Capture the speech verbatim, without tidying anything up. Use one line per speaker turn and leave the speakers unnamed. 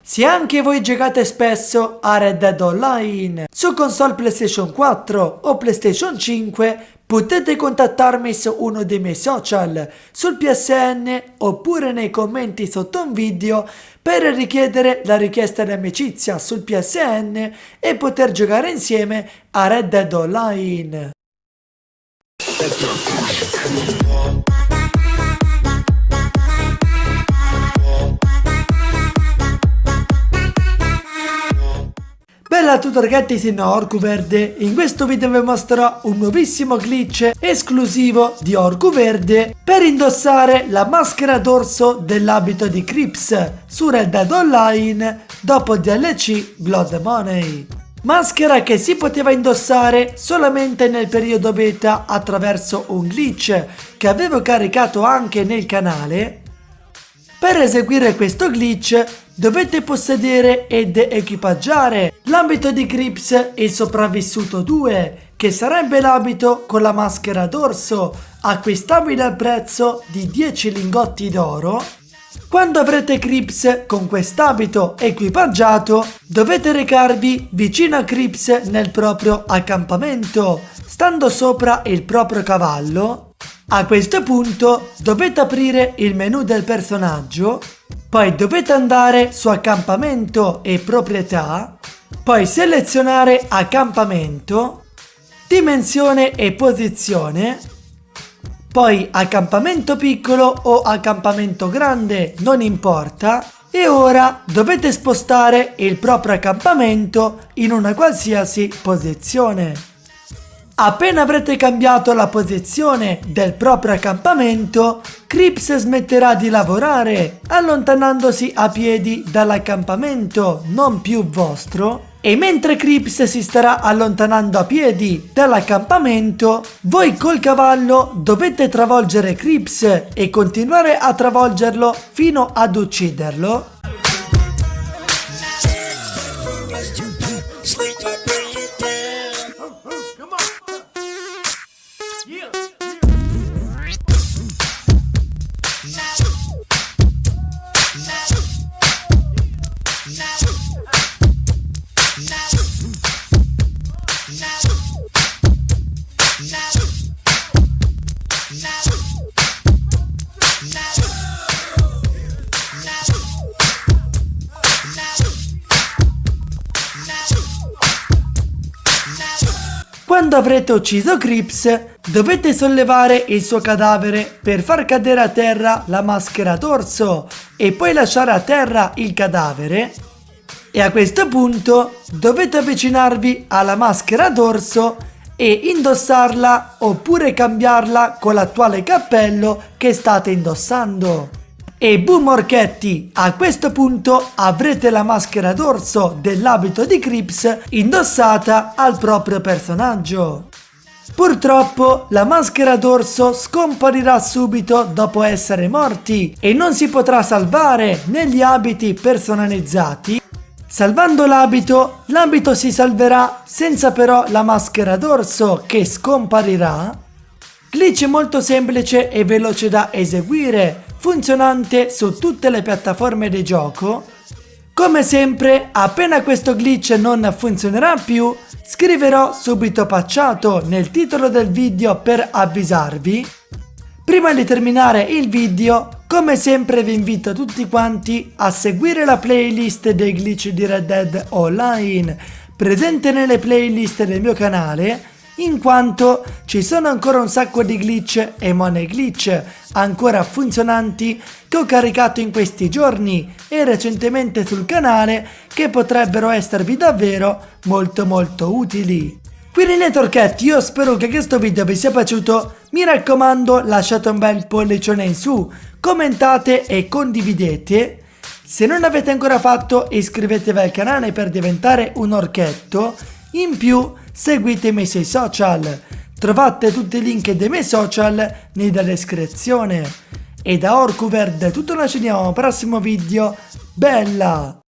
Se anche voi giocate spesso a Red Dead Online su console PlayStation quattro o PlayStation cinque, potete contattarmi su uno dei miei social, sul P S N oppure nei commenti sotto un video per richiedere la richiesta di amicizia sul P S N e poter giocare insieme a Red Dead Online. Bella a tutti ragazzi, sono Orcuverde. In questo video vi mostrerò un nuovissimo glitch esclusivo di Orcuverde per indossare la maschera d'orso dell'abito di Crips su Red Dead Online dopo il D L C Blood Money. Maschera che si poteva indossare solamente nel periodo beta attraverso un glitch che avevo caricato anche nel canale. Per eseguire questo glitch dovete possedere ed equipaggiare l'abito di Crips il sopravvissuto due, che sarebbe l'abito con la maschera d'orso, acquistabile al prezzo di dieci lingotti d'oro. Quando avrete Crips con quest'abito equipaggiato, dovete recarvi vicino a Crips nel proprio accampamento, stando sopra il proprio cavallo. A questo punto dovete aprire il menu del personaggio, poi dovete andare su accampamento e proprietà, poi selezionare accampamento, dimensione e posizione, poi accampamento piccolo o accampamento grande, non importa, e ora dovete spostare il proprio accampamento in una qualsiasi posizione. Appena avrete cambiato la posizione del proprio accampamento, Crips smetterà di lavorare, allontanandosi a piedi dall'accampamento non più vostro, e mentre Crips si starà allontanando a piedi dall'accampamento, voi col cavallo dovete travolgere Crips e continuare a travolgerlo fino ad ucciderlo. Quando avrete ucciso Crips, dovete sollevare il suo cadavere per far cadere a terra la maschera d'orso e poi lasciare a terra il cadavere. E a questo punto dovete avvicinarvi alla maschera d'orso e indossarla oppure cambiarla con l'attuale cappello che state indossando. E boom orchetti, a questo punto avrete la maschera d'orso dell'abito di Crips indossata al proprio personaggio. Purtroppo la maschera d'orso scomparirà subito dopo essere morti e non si potrà salvare negli abiti personalizzati. Salvando l'abito, l'abito si salverà senza però la maschera d'orso che scomparirà. Glitch molto semplice e veloce da eseguire, funzionante su tutte le piattaforme di gioco. Come sempre, appena questo glitch non funzionerà più, scriverò subito patchato nel titolo del video per avvisarvi. Prima di terminare il video, come sempre vi invito tutti quanti a seguire la playlist dei glitch di Red Dead Online, presente nelle playlist del mio canale, in quanto ci sono ancora un sacco di glitch e money glitch ancora funzionanti che ho caricato in questi giorni e recentemente sul canale, che potrebbero esservi davvero molto molto utili. Quindi niente orchetti, io spero che questo video vi sia piaciuto, mi raccomando lasciate un bel pollicione in su, commentate e condividete. Se non avete ancora fatto, iscrivetevi al canale per diventare un orchetto. In più seguitemi sui social, trovate tutti i link dei miei social nella descrizione. E da Orcuverde tutto, noi ci vediamo al prossimo video, bella!